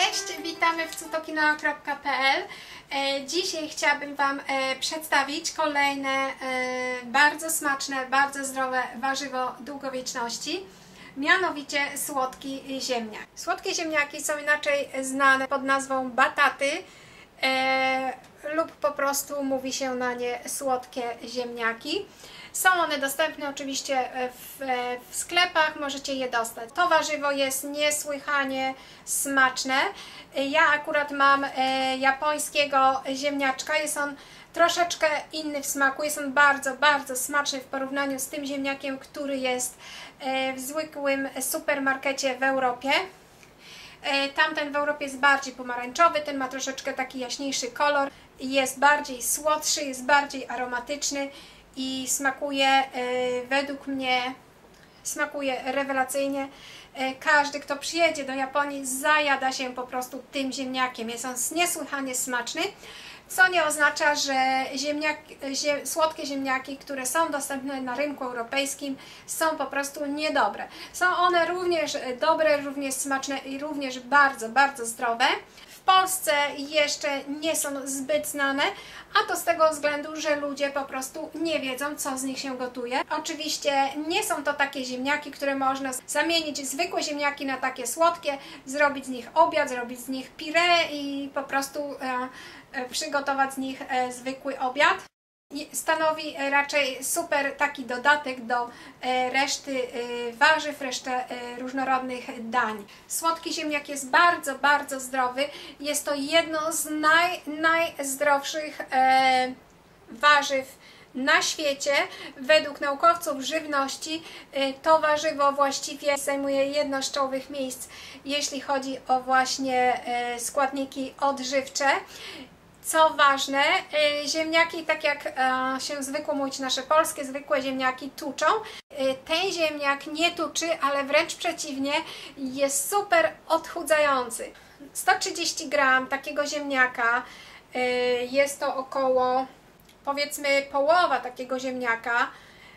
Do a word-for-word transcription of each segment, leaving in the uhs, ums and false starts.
Cześć, witamy w cutokino kropka pe el. Dzisiaj chciałabym Wam przedstawić kolejne bardzo smaczne, bardzo zdrowe warzywo długowieczności, mianowicie słodki ziemniak. Słodkie ziemniaki są inaczej znane pod nazwą bataty lub po prostu mówi się na nie słodkie ziemniaki. Są one dostępne oczywiście w, w sklepach, możecie je dostać. To warzywo jest niesłychanie smaczne. Ja akurat mam e, japońskiego ziemniaczka. Jest on troszeczkę inny w smaku. Jest on bardzo, bardzo smaczny w porównaniu z tym ziemniakiem, który jest e, w zwykłym supermarkecie w Europie. E, tamten w Europie jest bardziej pomarańczowy, ten ma troszeczkę taki jaśniejszy kolor. Jest bardziej słodszy, jest bardziej aromatyczny. I smakuje, według mnie, smakuje rewelacyjnie. Każdy, kto przyjedzie do Japonii, zajada się po prostu tym ziemniakiem. Jest on niesłychanie smaczny, co nie oznacza, że ziemniak, ziem, słodkie ziemniaki, które są dostępne na rynku europejskim, są po prostu niedobre. Są one również dobre, również smaczne i również bardzo, bardzo zdrowe. W Polsce jeszcze nie są zbyt znane, a to z tego względu, że ludzie po prostu nie wiedzą, co z nich się gotuje. Oczywiście nie są to takie ziemniaki, które można zamienić zwykłe ziemniaki na takie słodkie, zrobić z nich obiad, zrobić z nich puree i po prostu e, e, przygotować z nich e, zwykły obiad. Stanowi raczej super taki dodatek do reszty warzyw, reszty różnorodnych dań. Słodki ziemniak jest bardzo, bardzo zdrowy. Jest to jedno z naj, najzdrowszych e, warzyw na świecie. Według naukowców żywności to warzywo właściwie zajmuje jedno z czołowych miejsc, jeśli chodzi o właśnie składniki odżywcze. Co ważne, ziemniaki, tak jak się zwykło mówić, nasze polskie zwykłe ziemniaki tuczą. Ten ziemniak nie tuczy, ale wręcz przeciwnie, jest super odchudzający. sto trzydzieści gramów takiego ziemniaka, jest to około, powiedzmy, połowa takiego ziemniaka,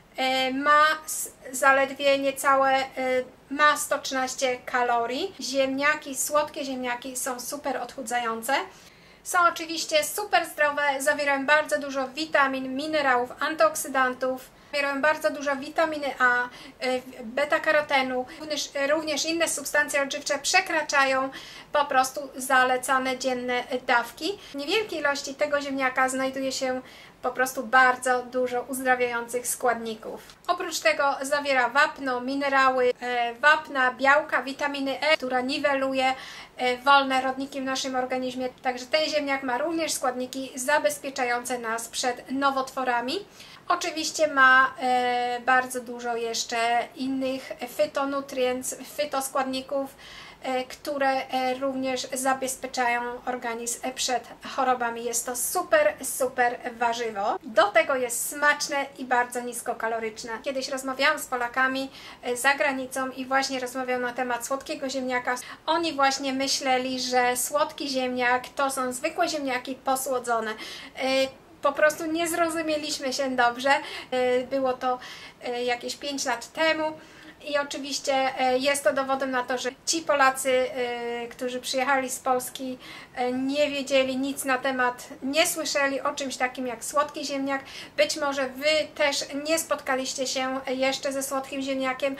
ma zaledwie niecałe, ma sto trzynaście kalorii. Ziemniaki, słodkie ziemniaki są super odchudzające. Są oczywiście super zdrowe, zawierają bardzo dużo witamin, minerałów, antyoksydantów, zawierają bardzo dużo witaminy A, beta-karotenu, również, również inne substancje odżywcze przekraczają po prostu zalecane dzienne dawki. W niewielkiej ilości tego ziemniaka znajduje się po prostu bardzo dużo uzdrawiających składników. Oprócz tego zawiera wapno, minerały wapna, białka, witaminy E, która niweluje wolne rodniki w naszym organizmie. Także ten ziemniak ma również składniki zabezpieczające nas przed nowotworami. Oczywiście ma e, bardzo dużo jeszcze innych fytonutrients, fytoskładników, e, które e, również zabezpieczają organizm przed chorobami. Jest to super, super warzywo. Do tego jest smaczne i bardzo niskokaloryczne. Kiedyś rozmawiałam z Polakami e, za granicą i właśnie rozmawiałam na temat słodkiego ziemniaka. Oni właśnie myśleli, że słodki ziemniak to są zwykłe ziemniaki posłodzone. E, Po prostu nie zrozumieliśmy się dobrze. Było to jakieś pięć lat temu i oczywiście jest to dowodem na to, że ci Polacy, którzy przyjechali z Polski, nie wiedzieli nic na temat, nie słyszeli o czymś takim jak słodki ziemniak. Być może Wy też nie spotkaliście się jeszcze ze słodkim ziemniakiem,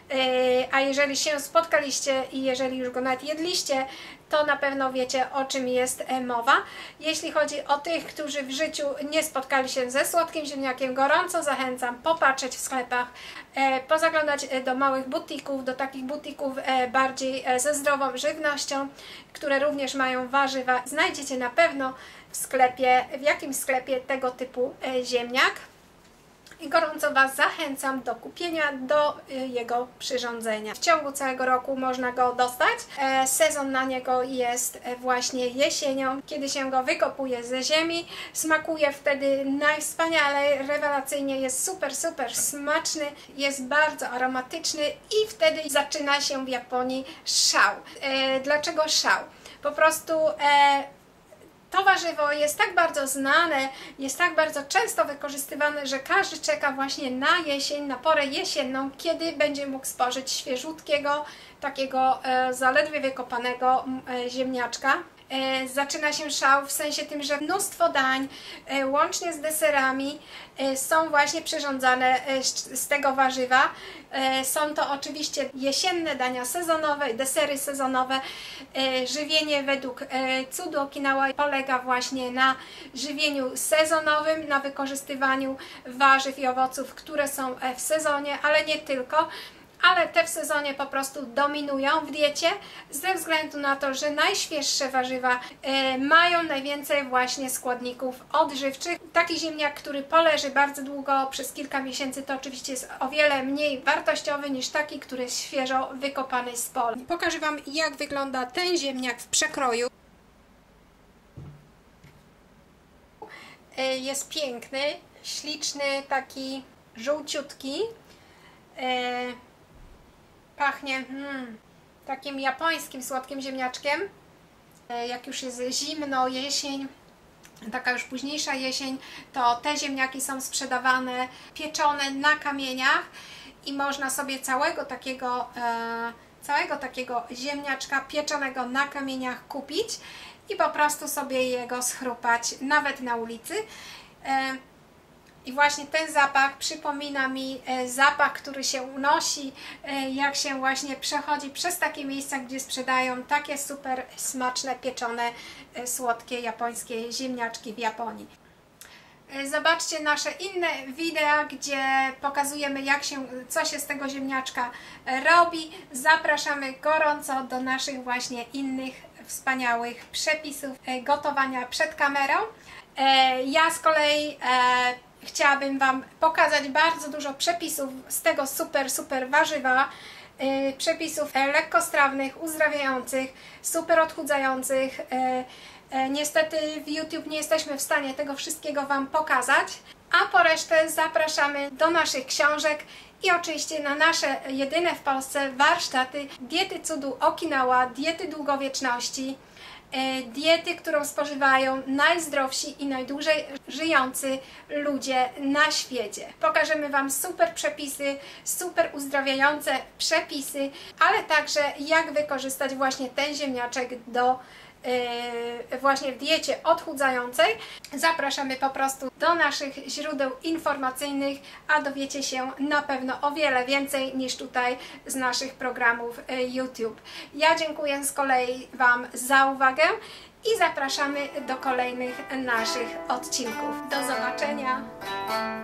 a jeżeli się spotkaliście i jeżeli już go nawet jedliście, to na pewno wiecie, o czym jest mowa. Jeśli chodzi o tych, którzy w życiu nie spotkali się ze słodkim ziemniakiem, gorąco zachęcam popatrzeć w sklepach, pozaglądać do małych butików, do takich butików bardziej ze zdrową żywnością, które również mają warzywa. Znajdziecie na pewno w sklepie, w jakimś sklepie tego typu ziemniak. I gorąco Was zachęcam do kupienia, do jego przyrządzenia. W ciągu całego roku można go dostać. Sezon na niego jest właśnie jesienią, kiedy się go wykopuje ze ziemi. Smakuje wtedy najwspanialej, rewelacyjnie, jest super, super smaczny, jest bardzo aromatyczny i wtedy zaczyna się w Japonii szał. Dlaczego szał? Po prostu To warzywo jest tak bardzo znane, jest tak bardzo często wykorzystywane, że każdy czeka właśnie na jesień, na porę jesienną, kiedy będzie mógł spożyć świeżutkiego, takiego e, zaledwie wykopanego e, ziemniaczka. E, zaczyna się szał w sensie tym, że mnóstwo dań, e, łącznie z deserami, e, są właśnie przyrządzane e, z, z tego warzywa. E, są to oczywiście jesienne dania sezonowe, desery sezonowe. E, żywienie według e, cudu Okinawa polega właśnie na żywieniu sezonowym, na wykorzystywaniu warzyw i owoców, które są w sezonie, ale nie tylko. Ale te w sezonie po prostu dominują w diecie ze względu na to, że najświeższe warzywa y, mają najwięcej właśnie składników odżywczych. Taki ziemniak, który poleży bardzo długo, przez kilka miesięcy, to oczywiście jest o wiele mniej wartościowy niż taki, który jest świeżo wykopany z pola. Pokażę Wam, jak wygląda ten ziemniak w przekroju. Y, jest piękny, śliczny, taki żółciutki. Y, Pachnie hmm, takim japońskim słodkim ziemniaczkiem. Jak już jest zimno, jesień, taka już późniejsza jesień, to te ziemniaki są sprzedawane pieczone na kamieniach i można sobie całego takiego, e, całego takiego ziemniaczka pieczonego na kamieniach kupić i po prostu sobie jego schrupać nawet na ulicy. E, I właśnie ten zapach przypomina mi zapach, który się unosi, jak się właśnie przechodzi przez takie miejsca, gdzie sprzedają takie super smaczne, pieczone, słodkie japońskie ziemniaczki w Japonii. Zobaczcie nasze inne wideo, gdzie pokazujemy, jak się, co się z tego ziemniaczka robi. Zapraszamy gorąco do naszych właśnie innych wspaniałych przepisów gotowania przed kamerą. Ja z kolei chciałabym Wam pokazać bardzo dużo przepisów z tego super, super warzywa. Yy, przepisów e, lekkostrawnych, uzdrawiających, super odchudzających. Yy, yy, niestety w YouTube nie jesteśmy w stanie tego wszystkiego Wam pokazać. A po resztę zapraszamy do naszych książek i oczywiście na nasze jedyne w Polsce warsztaty Diety Cudu Okinawa, diety długowieczności. Diety, którą spożywają najzdrowsi i najdłużej żyjący ludzie na świecie. Pokażemy Wam super przepisy, super uzdrawiające przepisy, ale także jak wykorzystać właśnie ten ziemniaczek do Yy, właśnie w diecie odchudzającej. Zapraszamy po prostu do naszych źródeł informacyjnych, a dowiecie się na pewno o wiele więcej niż tutaj z naszych programów YouTube. Ja dziękuję z kolei Wam za uwagę i zapraszamy do kolejnych naszych odcinków. Do zobaczenia!